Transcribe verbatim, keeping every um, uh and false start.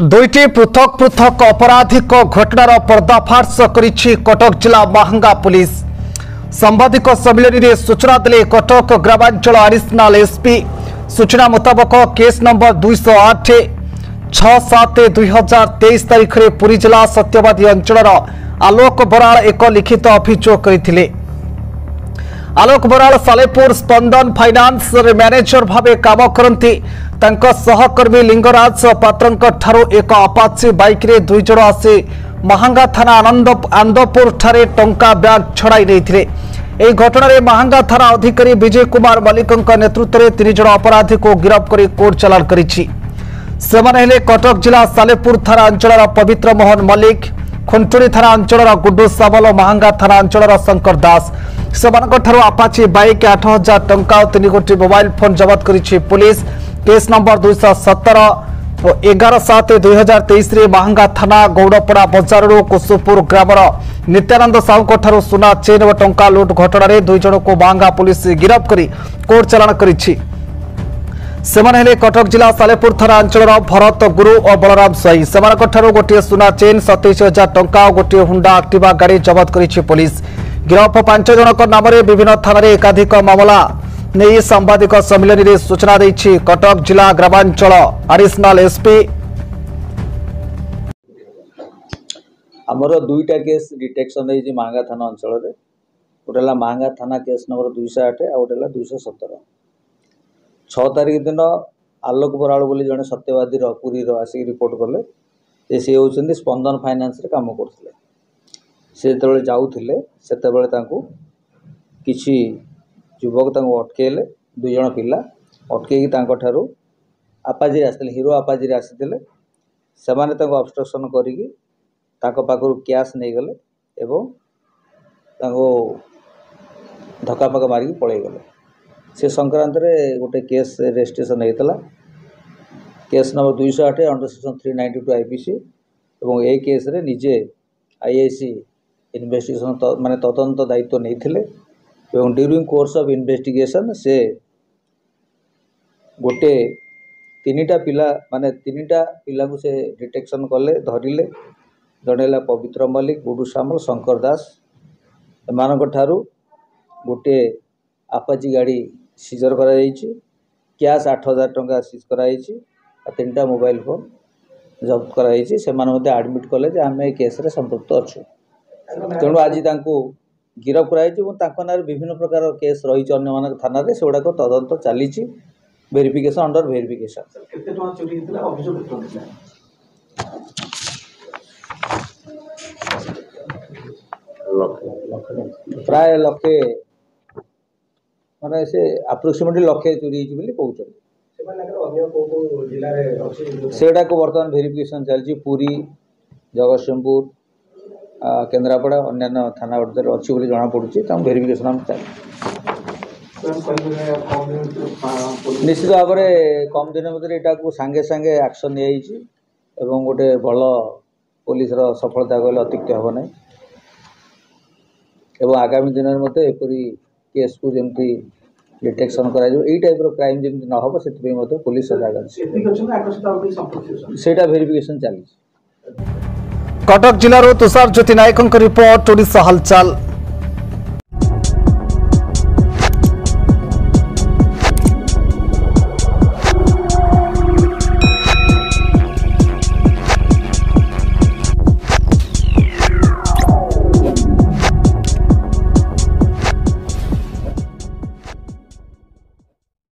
दुईटी पृथक पृथक अपराधिक घटनार पर्दाफाश करिछि कटक जिला महांगा पुलिस। सांबादिक सम्मेलन में सूचना देले कटक ग्रामांचल एडिशनल एसपी। सूचना मुताबक केस नंबर दुई सौ आठ छह सात दुई हजार तेईस तारीख में पुरी जिला सत्यवादी अंचल आलोक बराल एक लिखित अभियोग करथिले। आलोक बराल सालेपुर स्पंदन फाइनान्स मैनेजर भावे काम करती। तांको सहकर्मी लिंगराज पात्रंक ठारो एक अपाची बाइक रे दुई जण आसी महांगा थाना आनंद आंदपुर ठारे टंका ब्याग छड़ाई देथिले। एही घटना रे महांगा थाना अधिकारी विजय कुमार मल्लिकंक नेतृत्व में तीन जण अपराधी को गिरफ्त कर कोर्ट चालान करिछि। सेमाने हेले कटक जिला सालेपुर थाना अंचल पवित्र मोहन मल्लिक, खुंटुड़ी थाना अंचल गुड्डू सामल, महांगा थाना अंचल शंकर दास। सेमानकठारु अपाची बाइक आठ हजार टंका और तीन गोटी मोबाइल फोन जबत करिछि पुलिस। केस नंबर दुई सौ सतर एगार सात दुई हजार तेईस महांगा थाना गौड़पड़ा बजार कुसुपुर ग्रामर नित्यानंद साहू ठारू सुना चेन और टंका लुट घटना रे दुई जन को महांगा पुलिस गिरफ्त कर कोर्ट चालान करिछि। सेमाने हेले कटक जिला सालेपुर थाना अंचल भरत गुरु और बलराम स्वाई। सेमानकठारु गोटे सुना चेन सतैश हजार टंका और गोटे हुंडा एक्टिवा गाड़ी जबत करिछि पुलिस। गिरफ पांच जनक नाम विभिन्न थाना एकाधिक मामला नहीं सांबादिक सम्मेलन में सूचना देछि कटक जिला ग्रामांचल एडिशनल एसपी। आमर दुईटा केस डिटेक्शन है महांगा थाना अंचल में। गोटे महांगा थाना केस नंबर दुई सौ आठ आ गोटे दुई सौ सतर। छह तारीख दिन आलोक बराल बोली जड़े सत्यवादी पुरी आसिक रिपोर्ट कले सी होती स्पंदन फाइनान्स रे काम करते। से जो जाऊे से किसी युवक अटकेले दुई जन पिला अटकई ठारू आपाजी आसते हिरो आपाजी आसी से ऑब्स्ट्रक्शन करी पाखु कैश नहीं गले एवं धक्का पक्का मारिक पलि गले। से संक्रांत रे गोटे केस रजिस्ट्रेशन होता केस नंबर दुई सौ आठ under section three ninety two IPC और ये केस रे निजे आईआईसी इन्वेस्टिगेशन तो, माने तदंत दायित्व नहीं थिले। एवं ड्यूरिंग कोर्स ऑफ इन्वेस्टिगेशन से गोटे तीनिटा पिला माने तीनिटा पिला को से डिटेक्शन कले धरिले। जड़े पवित्र मल्लिक, गुडू सामल, शंकर दास। एमानक ठारू गोटे आपाची गाड़ी सीजर करा जायछि। कैश आठ हजार टंका सीज करा जायछि। तीनटा मोबाइल फोन जब्त करा जायछि। से माने मते एडमिट कले जे आमे केस रे संपृक्त अछु। तेणु आज गिरफ कर विभिन्न प्रकार केस रही अन्य थाना से गुड़ाक तदंत चली वेरिफिकेशन अंडर वेरिफिकेशन। प्राय लक्षे माने से अप्रोक्सीमेटली लक्षे चोरी कहते सेटा को बर्तमान वेरिफिकेशन चलती। पुरी, जगतसिंहपुर, केन्द्रापड़ा अन्य थाना अच्छी बोली जना पड़ी वेरिफिकेशन हम चाहिए। निश्चित भाव में कम दिन मध्य यहाँ सांगे सांगे एक्शन नहीं गोटे भल पुलिस सफलता कहले अत्युक्ति हम ना। एवं आगामी दिन में मत एपरी केस को जमी डिटेक्शन करा टाइप क्राइम जमी न हो से पुलिस सजग से वेरिफिकेशन चली। कटक जिलार तुषार ज्योति नायक रिपोर्ट ओडिशा हलचल।